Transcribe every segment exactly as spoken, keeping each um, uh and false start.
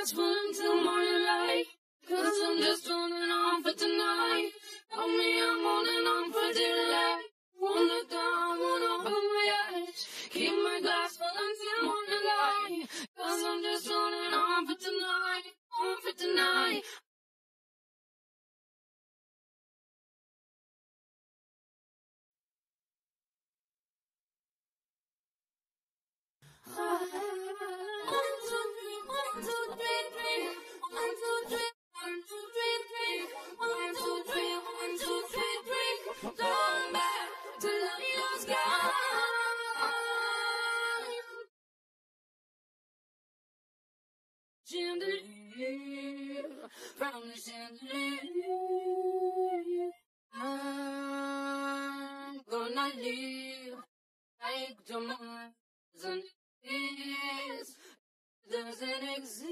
glass full until morning light. Cause I'm just holding on for tonight. Help me, I'm holding on for dear life. Won't look down, won't open my eyes. Keep my glass full until morning light. Cause I'm just holding on for tonight. On for tonight. One, two, three, one, two, three, three. One, two, three, one, two, three, three. One, two, three, one, two, three, three. Going back to the sky. Chandelier, from the chandelier, I'm gonna live like tomorrow doesn't exist, doesn't exist.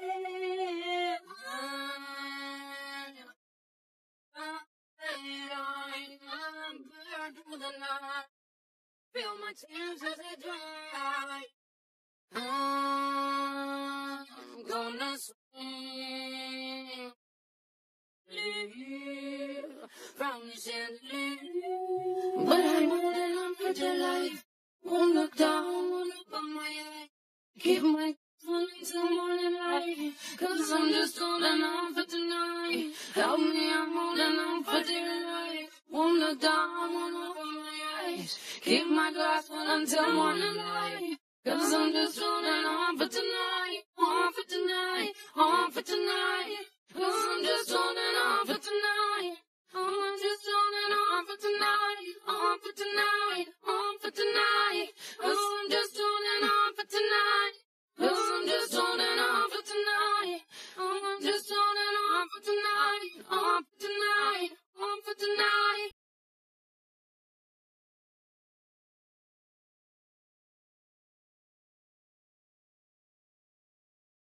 I'm burned through the night, feel my tears as they dry. I'm gonna swing, live from the chandelier. But I'm holding on for dear life. Won't look down, won't look on my eye. Keep my phone until morning light. Cause I'm just holding on for tonight. Help me, I'm holding on for dear life. Won't look down, won't look on my eyes. Keep my glass full until morning light. Cause I'm just holding on for tonight, on for tonight, on for tonight. Cause I'm just holding on for tonight. I'm just holding on for tonight, on for tonight, on for tonight.